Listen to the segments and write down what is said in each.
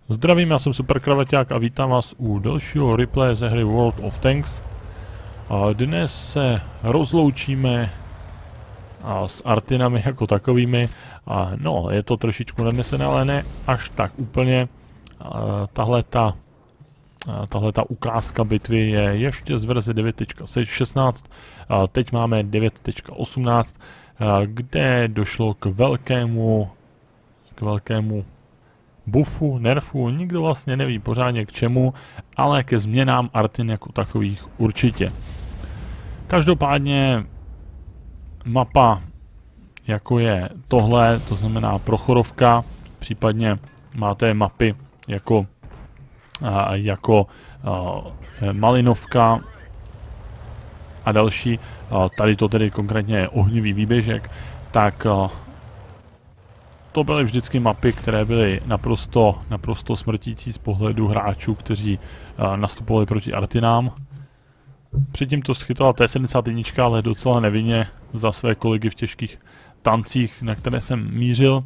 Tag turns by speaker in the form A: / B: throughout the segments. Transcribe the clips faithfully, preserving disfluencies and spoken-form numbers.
A: Zdravím, já jsem Super Kravaťák a vítám vás u dalšího replaye ze hry World of Tanks. Dnes se rozloučíme s Artinami jako takovými. No, je to trošičku nadnesené, ale ne až tak úplně. Tahle ta, tahle ta ukázka bitvy je ještě z verze devět tečka šestnáct. Teď máme devět tečka osmnáct, kde došlo k velkému, k velkému buffu, nerfu, nikdo vlastně neví pořádně k čemu, ale ke změnám Artin jako takových určitě. Každopádně mapa, jako je tohle, to znamená Prochorovka, případně máte mapy jako, a, jako a, Malinovka a další, a tady to tedy konkrétně je Ohnivý výběžek, tak a, to byly vždycky mapy, které byly naprosto, naprosto smrtící z pohledu hráčů, kteří uh, nastupovali proti Artinám. Předtím to schytala T sedmdesát jedna, ale docela nevinně za své kolegy v těžkých tancích, na které jsem mířil.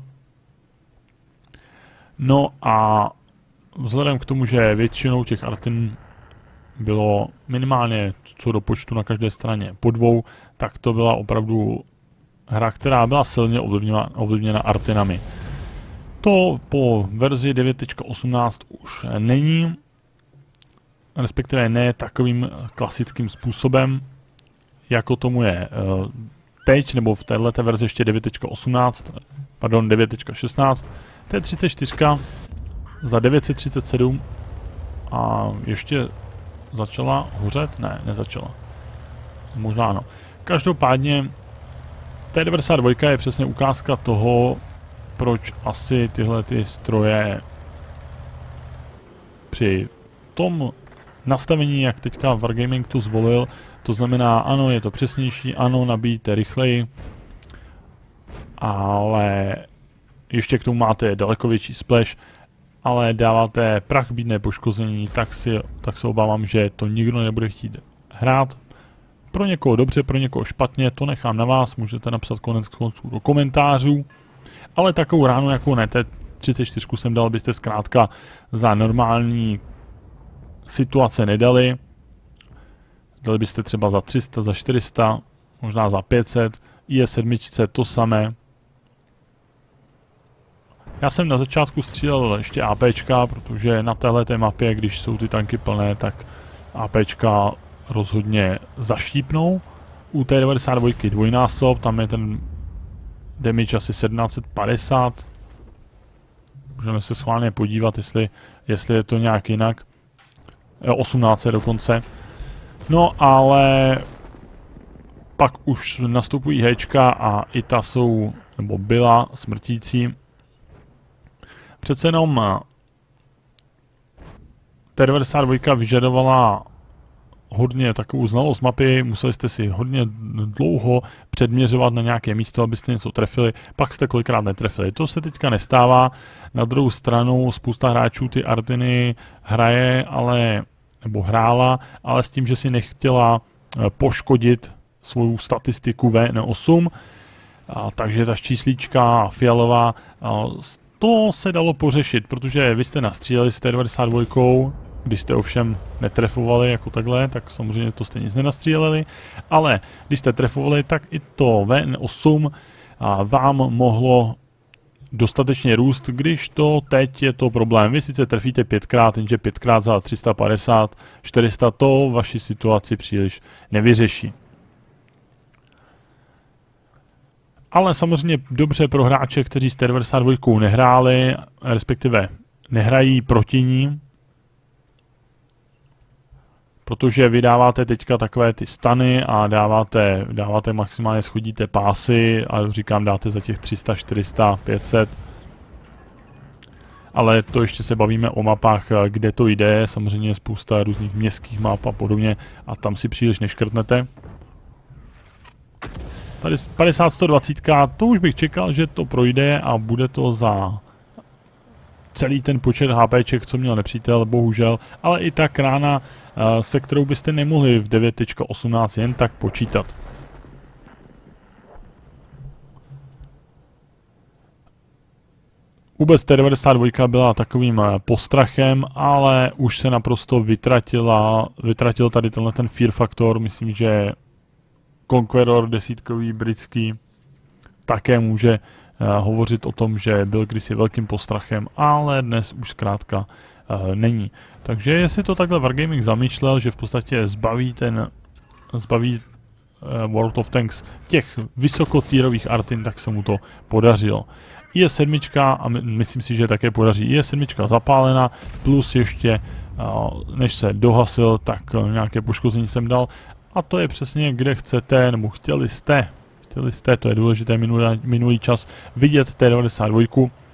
A: No a vzhledem k tomu, že většinou těch Artin bylo minimálně co do počtu na každé straně po dvou, tak to byla opravdu hra, která byla silně ovlivněna, ovlivněna Artinami. To po verzi devět tečka osmnáct už není, respektive ne takovým klasickým způsobem, jako tomu je uh, teď, nebo v této verzi ještě devět tečka osmnáct, pardon, devět tečka šestnáct. T třicet čtyři za devět set třicet sedm a ještě začala hořet? Ne, nezačala. Možná ano. Každopádně T devadesát dva je přesně ukázka toho, proč asi tyhle ty stroje při tom nastavení, jak teďka Wargaming to zvolil, to znamená, ano, je to přesnější, ano, nabíjíte rychleji, ale ještě k tomu máte daleko větší splash, ale dáváte prach, bídné poškození, tak, si, tak se obávám, že to nikdo nebude chtít hrát. Pro někoho dobře, pro někoho špatně, to nechám na vás, můžete napsat konec konců do komentářů. Ale takovou ránu jako ne, T třicet čtyři jsem dal, byste zkrátka za normální situace nedali. Dali byste třeba za tři sta, za čtyři sta, možná za pět set, I S sedm to samé. Já jsem na začátku střílel ještě APčka, protože na téhleté mapě, když jsou ty tanky plné, tak APčka rozhodně zaštípnou. U T devadesát dva dvojnásob, tam je ten damage asi sedmnáct set padesát. Můžeme se schválně podívat, jestli, jestli je to nějak jinak. osmnáct set dokonce. No ale pak už nastupují Hčka a i ta jsou, nebo byla smrtící. Přece jenom T devadesát dva vyžadovala hodně takovou znalost mapy, museli jste si hodně dlouho předměřovat na nějaké místo, abyste něco trefili, pak jste kolikrát netrefili. To se teďka nestává. Na druhou stranu spousta hráčů ty Artiny hraje, ale, nebo hrála, ale s tím, že si nechtěla poškodit svou statistiku V N osm, a takže ta číslíčka fialová, a to se dalo pořešit, protože vy jste nastříleli s T devadesát dva, když jste ovšem netrefovali jako takhle, tak samozřejmě to jste nic nenastříleli, ale když jste trefovali, tak i to V N osm vám mohlo dostatečně růst, když to teď je to problém. Vy sice trefíte pětkrát, jenže pětkrát za tři sta padesát, čtyři sta, to vaši situaci příliš nevyřeší. Ale samozřejmě dobře pro hráče, kteří s T devadesát dva nehráli, respektive nehrají proti ní, protože vydáváte teďka takové ty stany a dáváte, dáváte maximálně schodíte pásy a říkám dáte za těch tři sta, čtyři sta, pět set. Ale to ještě se bavíme o mapách, kde to jde, samozřejmě je spousta různých městských map a podobně a tam si příliš neškrtnete. Tady padesát sto dvacet, to už bych čekal, že to projde a bude to za celý ten počet HPček, co měl nepřítel, bohužel, ale i tak rána, se kterou byste nemohli v devět tečka osmnáct jen tak počítat. Vůbec T devadesát dva byla takovým postrachem, ale už se naprosto vytratila, vytratil tady tenhle ten fear faktor. Myslím, že Conqueror desítkový britský také může uh, hovořit o tom, že byl kdysi velkým postrachem, ale dnes už zkrátka uh, není. Takže jestli to takhle Wargaming zamýšlel, že v podstatě zbaví ten, zbaví uh, World of Tanks těch vysokotýrových artin, tak se mu to podařilo. I S sedm, a my, myslím si, že také podaří, I S sedm zapálena, plus ještě, uh, než se dohasil, tak uh, nějaké poškození jsem dal. A to je přesně, kde chcete, nebo chtěli jste, chtěli jste, to je důležité minulý, minulý čas, vidět T devadesát dva.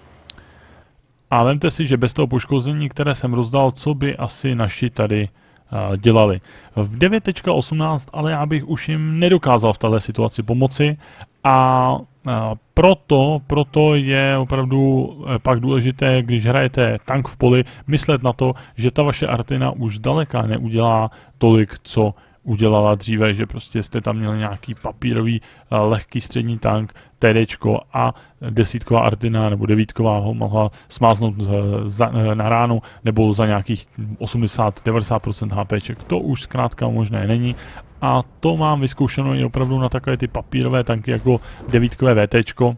A: A vemte si, že bez toho poškození, které jsem rozdal, co by asi naši tady uh, dělali. V devět tečka osmnáct, ale já bych už jim nedokázal v této situaci pomoci a uh, proto, proto je opravdu uh, pak důležité, když hrajete tank v poli, myslet na to, že ta vaše artina už zdaleka neudělá tolik, co udělala dříve, že prostě jste tam měli nějaký papírový uh, lehký střední tank, TDčko a desítková artina nebo devítková ho mohla smáznout uh, za, uh, na ránu nebo za nějakých osmdesát až devadesát procent HPček. To už zkrátka možné není a to mám vyzkoušeno i opravdu na takové ty papírové tanky jako devítkové VTčko.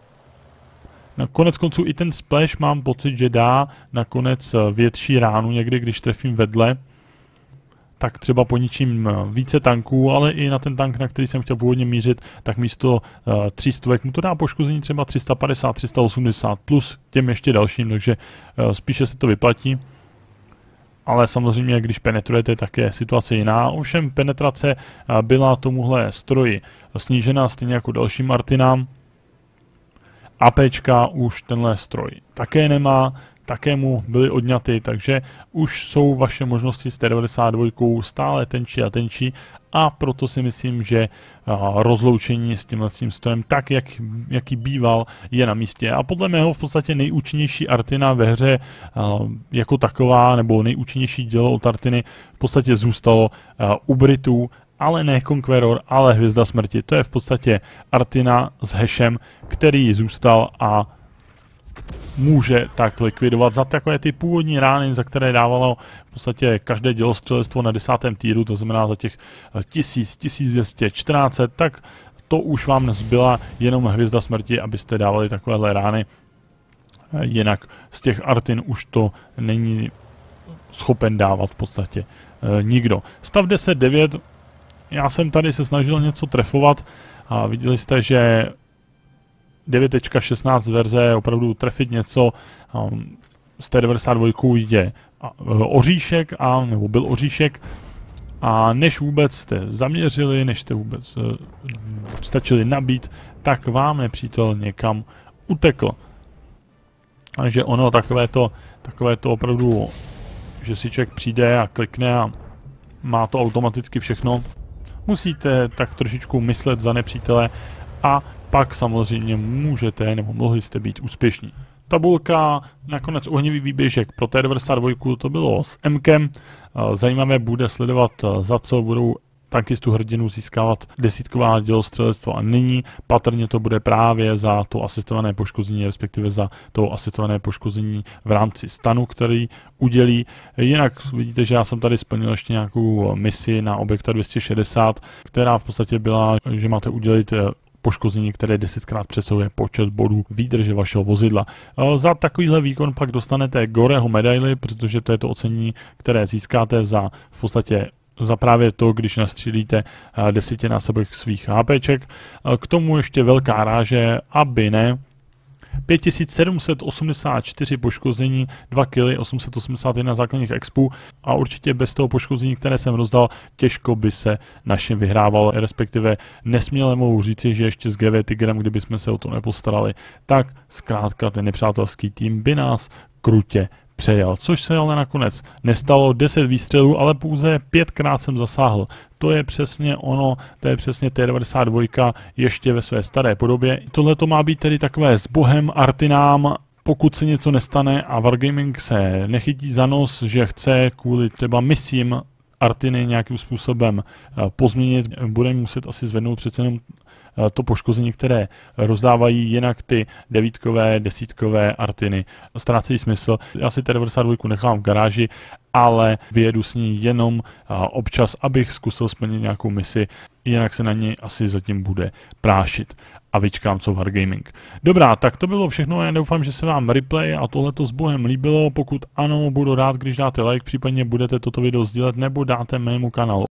A: Nakonec konců i ten splash mám pocit, že dá nakonec větší ránu někdy, když trefím vedle, tak třeba poničím více tanků, ale i na ten tank, na který jsem chtěl původně mířit, tak místo uh, tří stovek mu to dá poškození třeba tři sta padesát, tři sta osmdesát plus těm ještě dalším, takže uh, spíše se to vyplatí. Ale samozřejmě, když penetrujete, tak je situace jiná. Ovšem penetrace uh, byla tomuhle stroji snížena stejně jako dalším artinám. APčka už tenhle stroj také nemá, také mu byly odňaty, takže už jsou vaše možnosti s T devadesát dva stále tenčí a tenčí a proto si myslím, že rozloučení s tímhle strojem tak, jak, jaký býval, je na místě. A podle mého v podstatě nejúčinnější artina ve hře jako taková, nebo nejúčinnější dělo od artiny v podstatě zůstalo u Britů, ale ne Conqueror, ale Hvězda smrti. To je v podstatě artina s hešem, který zůstal a může tak likvidovat za takové ty původní rány, za které dávalo v podstatě každé dělostřelectvo na desátém týru, to znamená za těch tisíc, tisíc dvě stě, čtrnáct set, tak to už vám nezbyla jenom Hvězda smrti, abyste dávali takovéhle rány. Jinak z těch artin už to není schopen dávat v podstatě nikdo. Stav deset devět, já jsem tady se snažil něco trefovat a viděli jste, že devět tečka šestnáct verze opravdu trefit něco um, z T devadesát dva jde oříšek, a, nebo byl oříšek a než vůbec jste zaměřili, než jste vůbec uh, stačili nabít, tak vám nepřítel někam utekl. Takže ono takové to, takové to opravdu, že si člověk přijde a klikne a má to automaticky všechno. Musíte tak trošičku myslet za nepřítele a pak samozřejmě můžete nebo mohli jste být úspěšní. Tabulka, nakonec ohnivý výběžek pro T devadesát dva, to bylo s M-kem. Zajímavé bude sledovat, za co budou tankistu hrdinu získávat desítková dělostřelectvo a nyní patrně to bude právě za to asistované poškození, respektive za to asistované poškození v rámci stanu, který udělí. Jinak vidíte, že já jsem tady splnil ještě nějakou misi na objekta dvě stě šedesát, která v podstatě byla, že máte udělit poškození, které desetkrát přesahuje počet bodů výdrže vašeho vozidla. Za takovýhle výkon pak dostanete Goreho medaili, protože to je to ocenění, které získáte za v podstatě za právě to, když nastřílíte desetinásobek svých HPček. K tomu ještě velká ráže, aby ne. pět tisíc sedm set osmdesát čtyři poškození, dva kily, osm set osmdesát jedna základních expů a určitě bez toho poškození, které jsem rozdal, těžko by se našim vyhrával, respektive nesměle mohu říci, že ještě s G V Tigrem, kdyby jsme se o to nepostarali, tak zkrátka ten nepřátelský tým by nás krutě přejel, což se ale nakonec nestalo. deset výstřelů, ale pouze pětkrát jsem zasáhl. To je přesně ono, to je přesně T devadesát dva ještě ve své staré podobě. Tohle to má být tedy takové s bohem artinám, pokud se něco nestane a Wargaming se nechytí za nos, že chce kvůli třeba misím artiny nějakým způsobem pozměnit, budeme muset asi zvednout přece jenom to poškození, které rozdávají, jinak ty devítkové, desítkové Artiny ztrácejí smysl. Já si T devadesát dva nechám v garáži, ale vyjedu s ní jenom občas, abych zkusil splnit nějakou misi, jinak se na ní asi zatím bude prášit. A vyčkám, co Wargaming. Dobrá, tak to bylo všechno, já doufám, že se vám replay a tohleto s Bohem líbilo. Pokud ano, budu rád, když dáte like, případně budete toto video sdílet nebo dáte mému kanálu